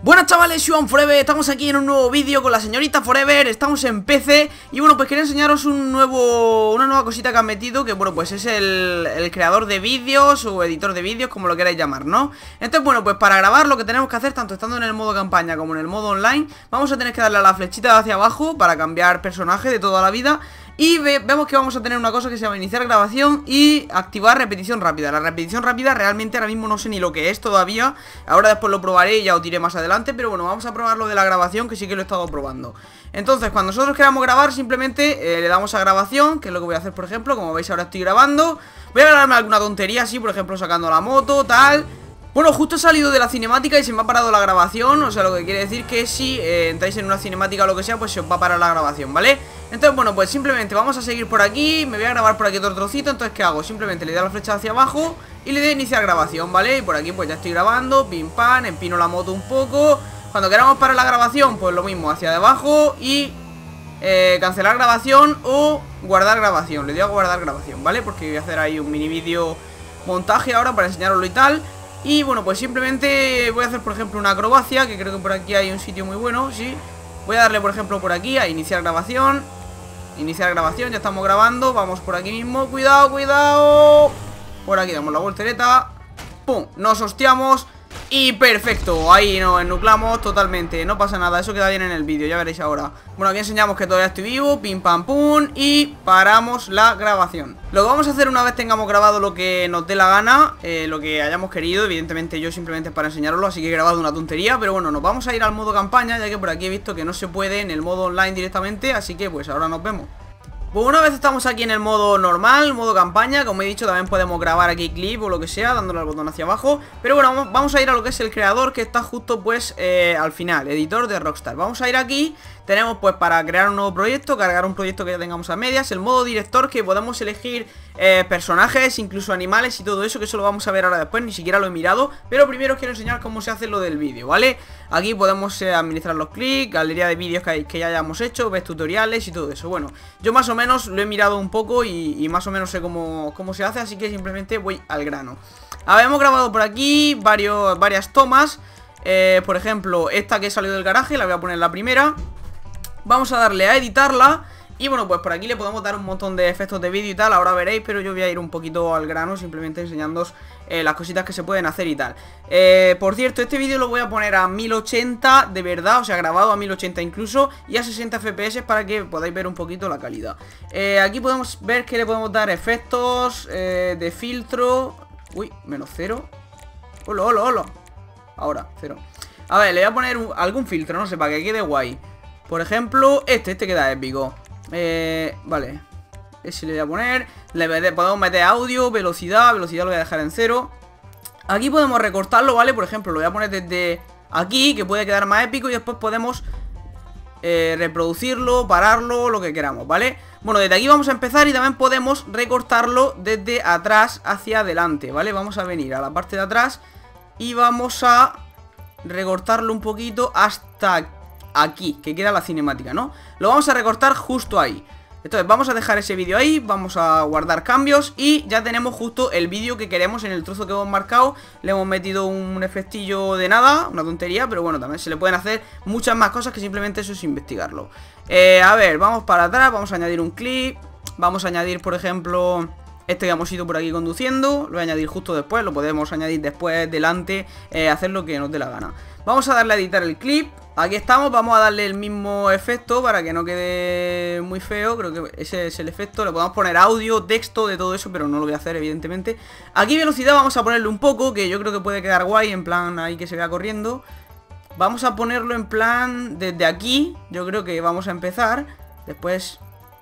Buenas chavales, Juan Forever, estamos aquí en un nuevo vídeo con la señorita Forever, estamos en PC y bueno, pues quería enseñaros una nueva cosita que han metido, que bueno, pues es el creador de vídeos o editor de vídeos, como lo queráis llamar, ¿no? Entonces bueno, pues para grabar lo que tenemos que hacer, tanto estando en el modo campaña como en el modo online, vamos a tener que darle a la flechita hacia abajo para cambiar personaje de toda la vida. Y vemos que vamos a tener una cosa que se llama iniciar grabación y activar repetición rápida. La repetición rápida realmente ahora mismo no sé ni lo que es todavía. Ahora después lo probaré y ya os diré más adelante. Pero bueno, vamos a probar lo de la grabación, que sí que lo he estado probando. Entonces, cuando nosotros queramos grabar, simplemente le damos a grabación, que es lo que voy a hacer, por ejemplo. Como veis, ahora estoy grabando. Voy a grabarme alguna tontería así, por ejemplo, sacando la moto, tal. Bueno, justo he salido de la cinemática y se me ha parado la grabación. O sea, lo que quiere decir que si entráis en una cinemática o lo que sea, pues se os va a parar la grabación, ¿vale? Entonces, bueno, pues simplemente vamos a seguir por aquí. Me voy a grabar por aquí otro trocito. Entonces, ¿qué hago? Simplemente le doy a la flecha hacia abajo y le doy a iniciar grabación, ¿vale? Y por aquí pues ya estoy grabando, pim pam, empino la moto un poco. Cuando queramos parar la grabación, pues lo mismo, hacia abajo y cancelar grabación o guardar grabación. Le doy a guardar grabación, ¿vale? Porque voy a hacer ahí un mini vídeo montaje ahora para enseñaroslo y tal. Y bueno, pues simplemente voy a hacer, por ejemplo, una acrobacia, que creo que por aquí hay un sitio muy bueno, sí. Voy a darle, por ejemplo, por aquí a iniciar grabación. Iniciar grabación, ya estamos grabando. Vamos por aquí mismo, cuidado, cuidado. Por aquí damos la voltereta. Pum, nos hostiamos. Y perfecto, ahí nos enuclamos totalmente. No pasa nada, eso queda bien en el vídeo, ya veréis ahora. Bueno, aquí enseñamos que todavía estoy vivo. Pim pam pum. Y paramos la grabación. Lo que vamos a hacer una vez tengamos grabado lo que nos dé la gana, lo que hayamos querido. Evidentemente yo simplemente es para enseñaroslo, así que he grabado una tontería. Pero bueno, nos vamos a ir al modo campaña, ya que por aquí he visto que no se puede en el modo online directamente. Así que pues ahora nos vemos. Pues una vez estamos aquí en el modo normal, modo campaña, como he dicho, también podemos grabar aquí clip o lo que sea, dándole al botón hacia abajo. Pero bueno, vamos a ir a lo que es el creador, que está justo pues al final, editor de Rockstar. Vamos a ir aquí, tenemos pues para crear un nuevo proyecto, cargar un proyecto que ya tengamos a medias, el modo director, que podemos elegir personajes, incluso animales y todo eso, que eso lo vamos a ver ahora después, ni siquiera lo he mirado. Pero primero os quiero enseñar cómo se hace lo del vídeo, ¿vale? Aquí podemos administrar los clics, galería de vídeos que ya hayamos hecho, ves tutoriales y todo eso. Bueno, yo más o menos lo he mirado un poco y más o menos sé cómo se hace, así que simplemente voy al grano. A ver, hemos grabado por aquí varias tomas. Por ejemplo, esta que he salido del garaje, la voy a poner la primera. Vamos a darle a editarla. Y bueno, pues por aquí le podemos dar un montón de efectos de vídeo y tal, ahora veréis, pero yo voy a ir un poquito al grano, simplemente enseñándoos las cositas que se pueden hacer y tal. Por cierto, este vídeo lo voy a poner a 1080 de verdad, o sea, grabado a 1080 incluso, y a 60 FPS para que podáis ver un poquito la calidad. Aquí podemos ver que le podemos dar efectos de filtro. Uy, menos 0. Hola, hola, hola. Ahora, 0. A ver, le voy a poner algún filtro, no sé, para que quede guay. Por ejemplo, este queda épico. Vale, ese le voy a poner. Podemos meter audio, velocidad lo voy a dejar en 0. Aquí podemos recortarlo, ¿vale? Por ejemplo, lo voy a poner desde aquí, que puede quedar más épico. Y después podemos reproducirlo, pararlo, lo que queramos, ¿vale? Bueno, desde aquí vamos a empezar y también podemos recortarlo desde atrás hacia adelante, ¿vale? Vamos a venir a la parte de atrás y vamos a recortarlo un poquito hasta aquí, que queda la cinemática, ¿no? Lo vamos a recortar justo ahí. Entonces vamos a dejar ese vídeo ahí, vamos a guardar cambios y ya tenemos justo el vídeo que queremos en el trozo que hemos marcado. Le hemos metido un efectillo de nada, una tontería, pero bueno, también se le pueden hacer muchas más cosas que simplemente eso es investigarlo. A ver, vamos para atrás, vamos a añadir un clip, vamos a añadir, por ejemplo, este que hemos ido por aquí conduciendo, lo voy a añadir justo después, lo podemos añadir después, delante, hacer lo que nos dé la gana. Vamos a darle a editar el clip. Aquí estamos, vamos a darle el mismo efecto para que no quede muy feo. Creo que ese es el efecto. Le podemos poner audio, texto, de todo eso, pero no lo voy a hacer evidentemente. Aquí velocidad vamos a ponerle un poco, que yo creo que puede quedar guay, en plan ahí que se vea corriendo. Vamos a ponerlo en plan desde aquí. Yo creo que vamos a empezar. Después...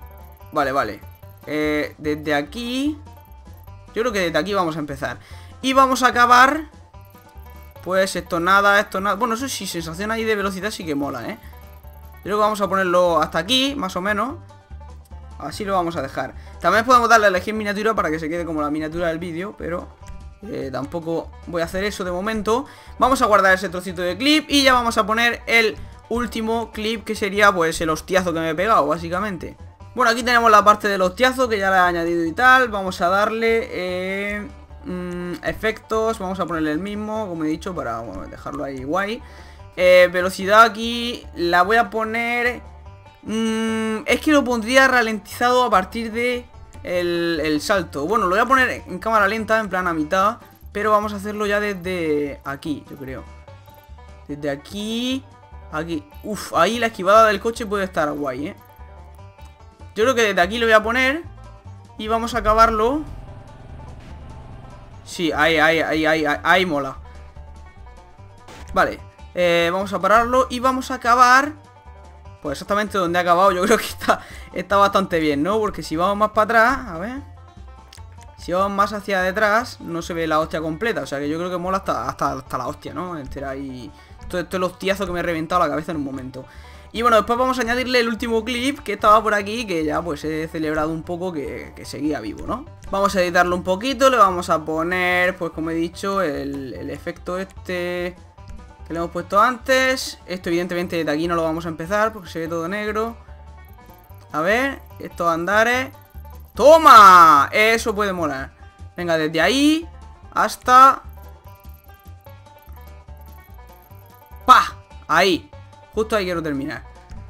Vale. Desde aquí... Yo creo que desde aquí vamos a empezar. Y vamos a acabar... Pues esto nada. Bueno, eso sí, sensación ahí de velocidad sí que mola, ¿eh? Yo creo que vamos a ponerlo hasta aquí, más o menos. Así lo vamos a dejar. También podemos darle a elegir miniatura para que se quede como la miniatura del vídeo, pero tampoco voy a hacer eso de momento. Vamos a guardar ese trocito de clip y ya vamos a poner el último clip, que sería pues el hostiazo que me he pegado, básicamente. Bueno, aquí tenemos la parte del hostiazo que ya la he añadido y tal. Vamos a darle... efectos, vamos a ponerle el mismo, como he dicho, para bueno, dejarlo ahí guay. Velocidad aquí la voy a poner... es que lo pondría ralentizado a partir de el salto. Bueno, lo voy a poner en cámara lenta, en plan a mitad, pero vamos a hacerlo ya desde aquí, yo creo. Desde aquí, aquí. Uf, ahí la esquivada del coche puede estar guay, Yo creo que desde aquí lo voy a poner y vamos a acabarlo. Sí, ahí mola. Vale, vamos a pararlo y vamos a acabar pues exactamente donde ha acabado. Yo creo que está bastante bien, ¿no? Porque si vamos más para atrás, a ver, si vamos más hacia detrás, no se ve la hostia completa. O sea que yo creo que mola hasta la hostia, ¿no? Entera ahí. Esto es el hostiazo que me he reventado la cabeza en un momento. Y bueno, después vamos a añadirle el último clip que estaba por aquí, que ya pues he celebrado un poco que seguía vivo, ¿no? Vamos a editarlo un poquito, le vamos a poner, pues como he dicho, el efecto este que le hemos puesto antes. Esto evidentemente desde aquí no lo vamos a empezar porque se ve todo negro. A ver, estos andares. ¡Toma! Eso puede molar. Venga, desde ahí hasta... ¡Pah! Ahí. Justo ahí quiero terminar.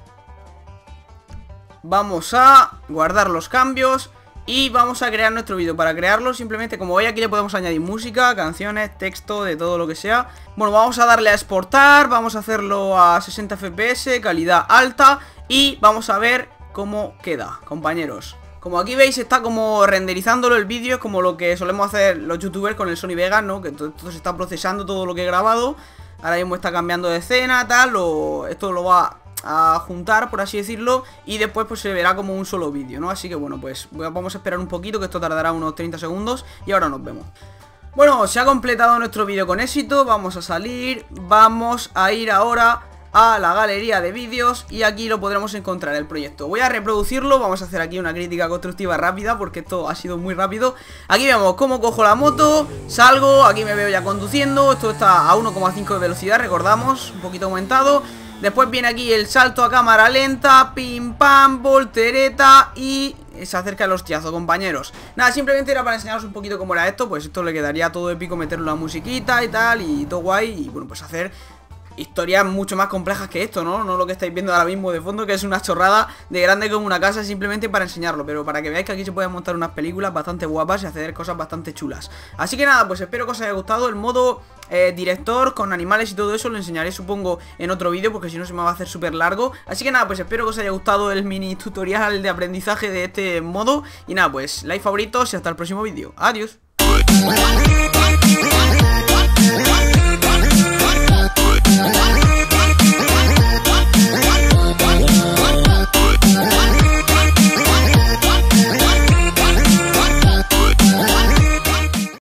Vamos a guardar los cambios y vamos a crear nuestro vídeo. Para crearlo simplemente, como veis aquí le podemos añadir música, canciones, texto, de todo lo que sea. Bueno, vamos a darle a exportar, vamos a hacerlo a 60 FPS, calidad alta. Y vamos a ver cómo queda, compañeros. Como aquí veis está como renderizándolo el vídeo. Es como lo que solemos hacer los youtubers con el Sony Vegas, ¿no? Que todo se está procesando todo lo que he grabado. Ahora mismo está cambiando de escena, tal, esto lo va a juntar, por así decirlo, y después pues se verá como un solo vídeo, ¿no? Así que bueno, pues vamos a esperar un poquito, que esto tardará unos 30 segundos, y ahora nos vemos. Bueno, se ha completado nuestro vídeo con éxito, vamos a salir, vamos a ir ahora a la galería de vídeos y aquí lo podremos encontrar el proyecto. Voy a reproducirlo, vamos a hacer aquí una crítica constructiva rápida porque esto ha sido muy rápido. Aquí vemos cómo cojo la moto, salgo, aquí me veo ya conduciendo, esto está a 1,5 de velocidad, recordamos, un poquito aumentado. Después viene aquí el salto a cámara lenta, pim pam, voltereta y se acerca el hostiazo, compañeros. Nada, simplemente era para enseñaros un poquito cómo era esto, pues esto le quedaría todo épico meterle la musiquita y tal y todo guay y bueno, pues hacer historias mucho más complejas que esto, ¿no? No lo que estáis viendo ahora mismo de fondo, que es una chorrada de grande como una casa, simplemente para enseñarlo, pero para que veáis que aquí se pueden montar unas películas bastante guapas y hacer cosas bastante chulas. Así que nada, pues espero que os haya gustado el modo director con animales y todo eso. Lo enseñaré supongo en otro vídeo porque si no se me va a hacer súper largo. Así que nada, pues espero que os haya gustado el mini tutorial de aprendizaje de este modo. Y nada, pues like, favoritos y hasta el próximo vídeo. Adiós.